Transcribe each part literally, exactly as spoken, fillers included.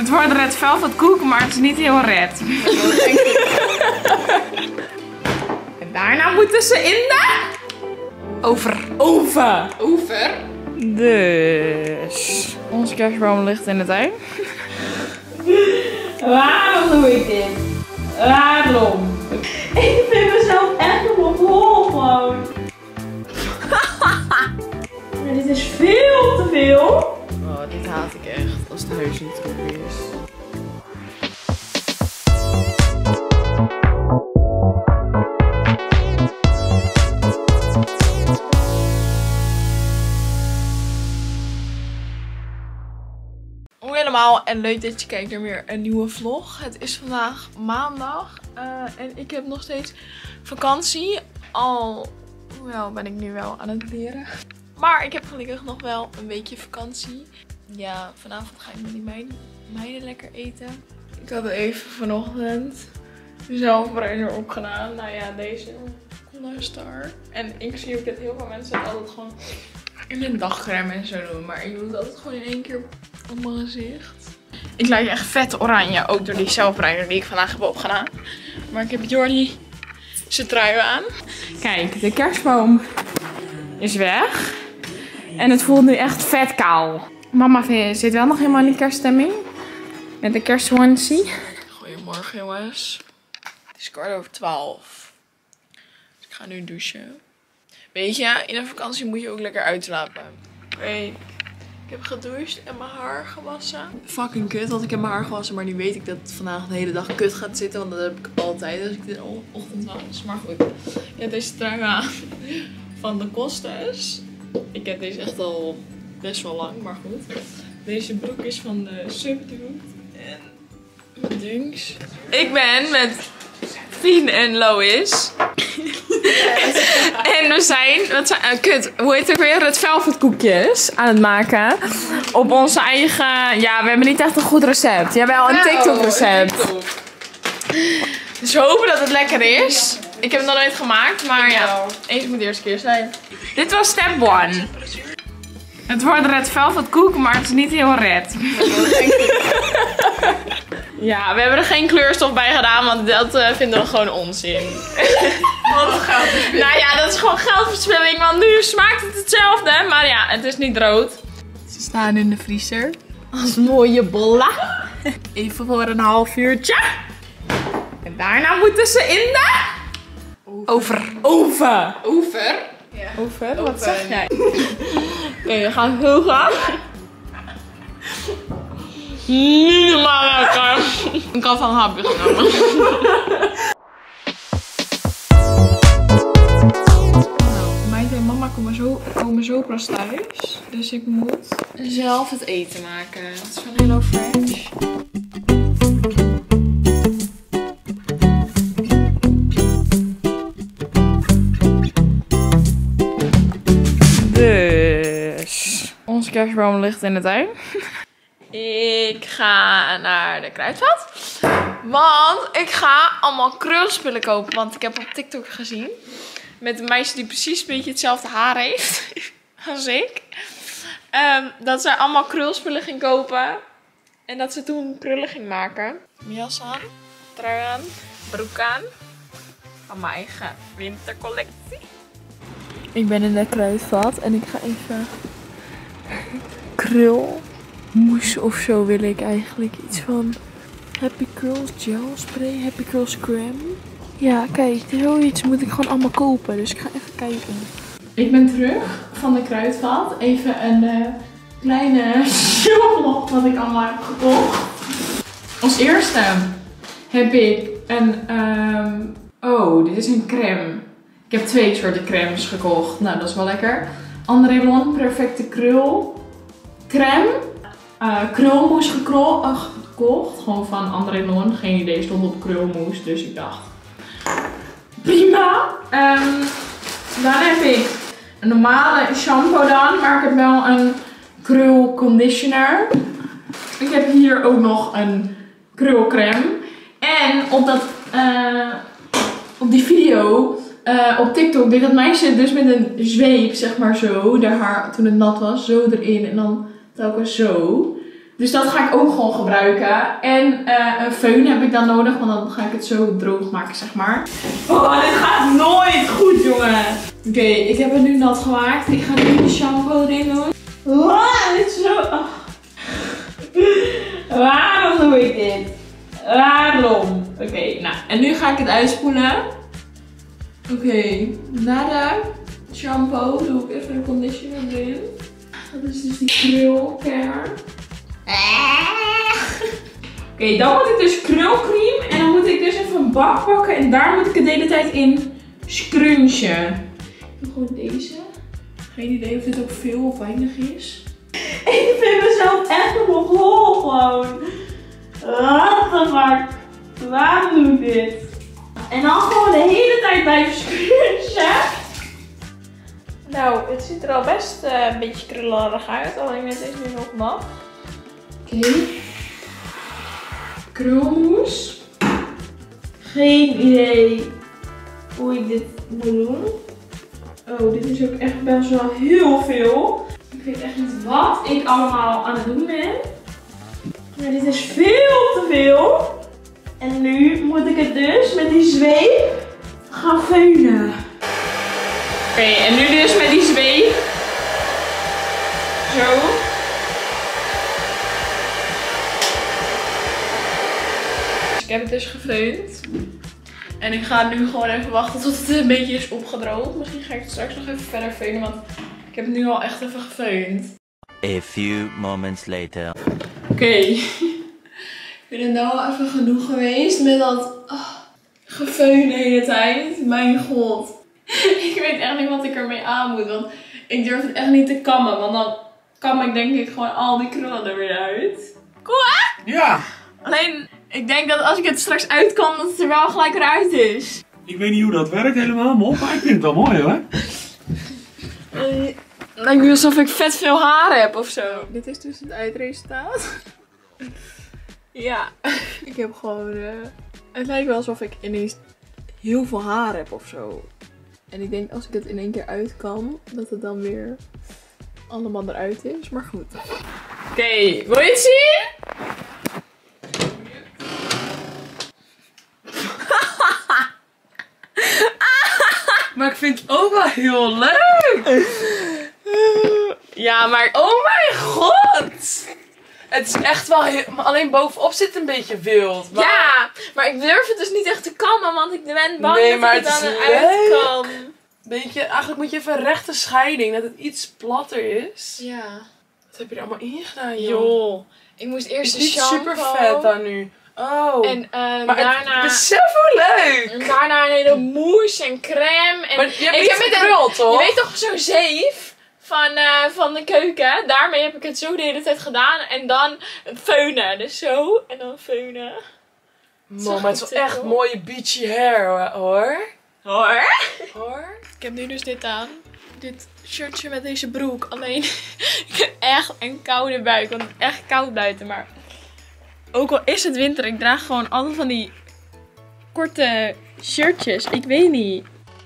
Het wordt red velvet koek, maar het is niet heel red. En daarna moeten ze in de... Over. Oven. Over. Dus... Onze kerstboom ligt in de tuin. Waarom doe ik dit? Waarom? Ik vind mezelf echt nog op hol gewoon. Maar dit is veel te veel. Oh, dit haat ik echt. Als het huis niet goed is. Allemaal en leuk dat je kijkt naar weer een nieuwe vlog. Het is vandaag maandag uh, en ik heb nog steeds vakantie. Al wel ben ik nu wel aan het leren. Maar ik heb gelukkig nog wel een weekje vakantie. Ja, vanavond ga ik met die meiden, meiden lekker eten. Ik had even vanochtend zelfbruin erop gedaan. Nou ja, deze Cola Star. En ik zie ook dat heel veel mensen het altijd gewoon in een dagcrème en zo doen. Maar ik doe het altijd gewoon in één keer op mijn gezicht. Ik lijk echt vet oranje, ook door die zelfbruiner die ik vandaag heb opgedaan. Maar ik heb Jordi zijn trui aan. Kijk, de kerstboom is weg. En het voelt nu echt vet kaal. Mama zit wel nog helemaal in de kerststemming. Met de kersthoornsie. Goedemorgen jongens. Het is kwart over twaalf. Dus ik ga nu douchen. Weet je, in een vakantie moet je ook lekker uitslapen. Hey. Ik heb gedoucht en mijn haar gewassen. Fucking kut, want ik heb mijn haar gewassen. Maar nu weet ik dat het vandaag de hele dag kut gaat zitten. Want dat heb ik altijd als ik de ochtend was. Maar goed, ik heb deze trui aan van de Kostes. Ik heb deze echt al best wel lang, maar goed. Deze broek is van de Subdued. En mijn dunks. Ik ben met Fien en Lois. En we zijn, wat zijn uh, kut, hoe heet het ook weer, het velvet koekjes aan het maken. Op onze eigen, ja, we hebben niet echt een goed recept. Jawel, een TikTok recept. Dus we hopen dat het lekker is. Ik heb het nog nooit gemaakt, maar ja, eens moet de eerste keer zijn. Dit was step one. Het wordt red velvet koek, maar het is niet heel red. Ja, we hebben er geen kleurstof bij gedaan, want dat uh, vinden we gewoon onzin. Wat geldverspilling. Nou ja, dat is gewoon geldverspilling, want nu smaakt het hetzelfde. Maar ja, het is niet rood. Ze staan in de vriezer. Als mooie bolla. Even voor een half uurtje. En daarna moeten ze in de... Over. Oven. Over. Ja. Over? Wat zeg jij? Oké, okay, we gaan heel graag. Niet normaal lekker. Ik had van een hapje genomen. Nou, meid en mama komen zo, komen zo pas thuis. Dus ik moet zelf het eten maken. Het is van Hello Fresh. Dus onze kerstboom ligt in de tuin. Ik ga naar de kruidvat. Want ik ga allemaal krulspullen kopen. Want ik heb op TikTok gezien. Met een meisje die precies een beetje hetzelfde haar heeft. Als ik. Um, dat ze allemaal krulspullen ging kopen. En dat ze toen krullen ging maken. Mijn jas aan. Trui aan. Broek aan. Van mijn eigen wintercollectie. Ik ben in de kruidvat. En ik ga even krul. Mousse of zo wil ik eigenlijk. Iets van Happy Curls Gel Spray, Happy Curls Crème. Ja, kijk, zoiets moet ik gewoon allemaal kopen. Dus ik ga even kijken. Ik ben terug van de kruidvat. Even een uh, kleine shoplog wat ik allemaal heb gekocht. Als eerste heb ik een... Um, oh, dit is een crème. Ik heb twee soorten crèmes gekocht. Nou, dat is wel lekker. André Lon Perfecte Krul Crème. Uh, krulmoes gekro uh, gekocht. Gewoon van André Lon. Geen idee, stond op krulmoes. Dus ik dacht, prima. Um, dan heb ik een normale shampoo dan. Maar ik heb wel een krul conditioner. Ik heb hier ook nog een krulcrème. En op, dat, uh, op die video uh, op TikTok deed dat meisje dus met een zweep, zeg maar zo. De haar toen het nat was, zo erin. En dan telkens zo. Dus dat ga ik ook gewoon gebruiken. En uh, een föhn heb ik dan nodig, want dan ga ik het zo droog maken, zeg maar. Oh, dit gaat nooit goed, jongen. Oké, okay, ik heb het nu nat gemaakt. Ik ga nu de shampoo erin doen. Oh, dit is zo... Oh. Waarom doe ik dit? Waarom? Oké, okay, nou. En nu ga ik het uitspoelen. Oké, okay, na de shampoo doe ik even de conditioner erin. Dat is dus die krulcare. Oké, okay, dan moet ik dus krulcream en dan moet ik dus even een bak pakken en daar moet ik het de hele tijd in scrunchen. Ik doe gewoon deze. Geen idee of dit ook veel of weinig is. Ik vind mezelf echt nog lol gewoon. What the fuck? Waarom doe ik dit? En dan gewoon de hele tijd blijven scrunchen. Nou, het ziet er al best uh, een beetje krullerig uit, alleen het is nu nog nat. Oké. Okay. Krulmoes. Geen idee hoe ik dit moet doen. Oh, dit is ook echt best wel heel veel. Ik weet echt niet wat ik allemaal aan het doen ben. Maar dit is veel te veel. En nu moet ik het dus met die zweep gaan veunen. Oké, okay, en nu dus met die zweep. Zo. Ik heb het dus gefeund. En ik ga nu gewoon even wachten tot het een beetje is opgedroogd. Misschien ga ik het straks nog even verder veunen, want ik heb het nu al echt even gefeund. A few moments later. Oké. Okay. Ik vind het nou even genoeg geweest met dat oh, gefeun de hele tijd. Mijn god. Ik weet echt niet wat ik ermee aan moet, want ik durf het echt niet te kammen. Want dan kam ik denk ik gewoon al die krullen er weer uit. Cool hè? Ja. Alleen, ik denk dat als ik het straks uit kan, dat het er wel gelijk weer uit is. Ik weet niet hoe dat werkt helemaal, Mop, maar ik vind het wel mooi hoor. Uh, het lijkt nu alsof ik vet veel haar heb of zo. Dit is dus het eindresultaat. Ja, ik heb gewoon... Uh, het lijkt wel alsof ik ineens heel veel haar heb of zo. En ik denk als ik het in één keer uit kan, dat het dan weer allemaal eruit is. Maar goed. Oké, okay, wil je het zien? Maar ik vind het ook wel heel leuk. Ja, maar oh mijn god. Het is echt wel heel... Maar alleen bovenop zit een beetje wild. Maar... Ja, maar ik durf het dus niet echt te kammen, want ik ben bang nee, dat maar ik het dan het eruit kan. Beetje, eigenlijk moet je even een rechte scheiding, dat het iets platter is. Ja. Wat heb je er allemaal in gedaan, joh? Joh. Ik moest eerst het is de niet shampoo. super vet dan nu. Oh. En uh, maar daarna... het is zo leuk. En daarna een hele mousse en crème. En maar je hebt ik heb het krul, toch? Je weet toch zo'n zeef van, uh, van de keuken? Daarmee heb ik het zo de hele tijd gedaan. En dan feunen. Dus zo. En dan feunen. Man, maar het is wel echt mooie beachy hair hoor. Hoor? Hoor? Ik heb nu dus dit aan. Dit shirtje met deze broek. Alleen, ik heb echt een koude buik. Want het is echt koud buiten. Maar ook al is het winter, ik draag gewoon altijd van die korte shirtjes. Ik weet niet.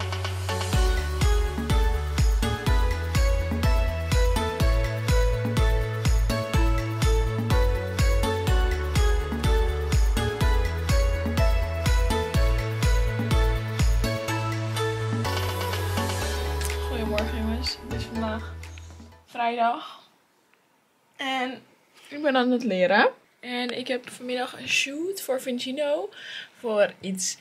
Goedemorgen jongens, het is vandaag vrijdag. En ik ben aan het leren. En ik heb vanmiddag een shoot voor Vincino. Voor iets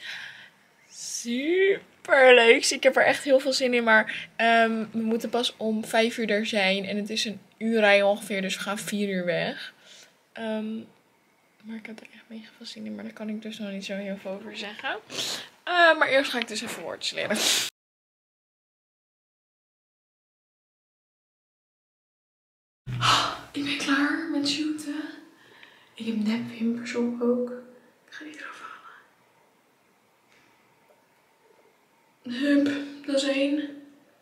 super leuks. Ik heb er echt heel veel zin in. Maar um, we moeten pas om vijf uur er zijn. En het is een uur rijden ongeveer. Dus we gaan vier uur weg. Um, maar ik heb er echt mega veel zin in. Maar daar kan ik dus nog niet zo heel veel over zeggen. Uh, maar eerst ga ik dus even woordjes leren. Ik ben klaar met shooten. Ik heb nepwimpers op ook. Ik ga die eraf halen. Hup, dat is één.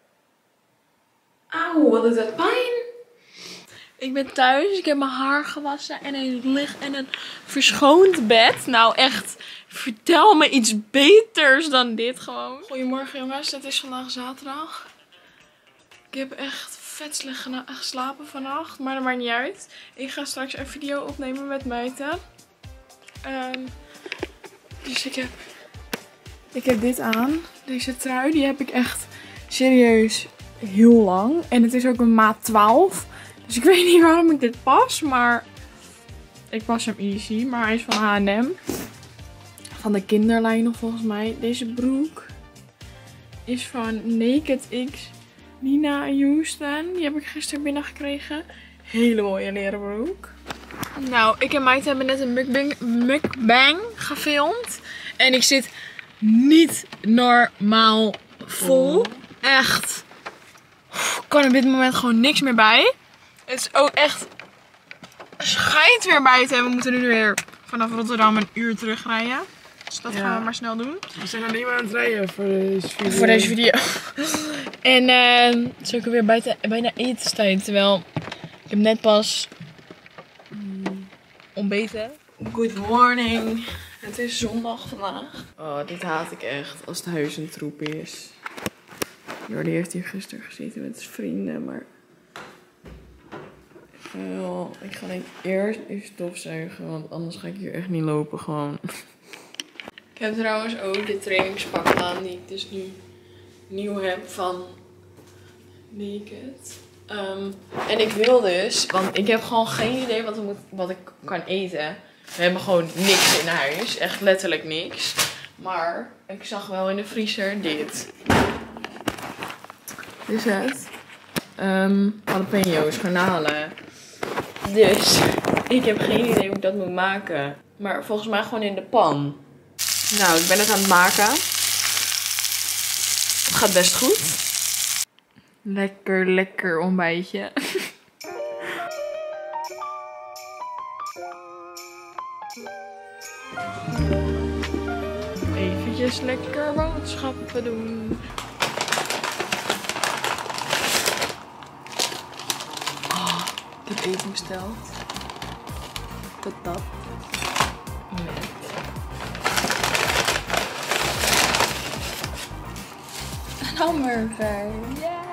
Auw, wat doet dat pijn. Ik ben thuis, ik heb mijn haar gewassen en ik lig in een verschoond bed. Nou echt, vertel me iets beters dan dit gewoon. Goedemorgen jongens, het is vandaag zaterdag. Ik heb echt vet slecht gena- geslapen vannacht. Maar dat maakt niet uit. Ik ga straks een video opnemen met Meite. Um, dus ik heb, ik heb dit aan. Deze trui, die heb ik echt serieus heel lang. En het is ook een maat twaalf. Dus ik weet niet waarom ik dit pas. Maar ik pas hem easy. Maar hij is van H en M. Van de kinderlijn nog volgens mij. Deze broek is van Naked X Nina Houston. Die heb ik gisteren binnengekregen. Hele mooie leren broek. Nou, ik en Meite hebben net een mukbang, mukbang gefilmd. En ik zit niet normaal vol. Echt. Ik kan op dit moment gewoon niks meer bij. Het is ook echt... schijnt weer buiten. En we moeten nu weer vanaf Rotterdam een uur terugrijden. Dus dat ja. gaan we maar snel doen. We zijn alleen maar aan het rijden voor deze video. Voor deze video. En uh, het is ook weer buiten, bijna etenstijd. Terwijl ik heb net pas mm, ontbeten. Good morning. Het is zondag vandaag. Oh, dit haat ik echt. Als het huis een troep is. Jordi heeft hier gisteren gezeten met zijn vrienden. Maar uh, ik ga denk eerst even stofzuigen. Want anders ga ik hier echt niet lopen gewoon. Ik heb trouwens ook dit trainingspak aan die ik dus nu nieuw heb van Naked. Um, en ik wil dus, want ik heb gewoon geen idee wat, moet, wat ik kan eten. We hebben gewoon niks in huis. Echt letterlijk niks. Maar ik zag wel in de vriezer dit. Dit is het. Um, jalapenos, garnalen. Dus ik heb geen idee hoe ik dat moet maken. Maar volgens mij gewoon in de pan. Nou, ik ben het aan het maken. Het gaat best goed. Lekker, lekker ontbijtje. Eventjes lekker boodschappen doen. Oh, ik heb eten besteld. Patat. Met een hamburger. Yeah.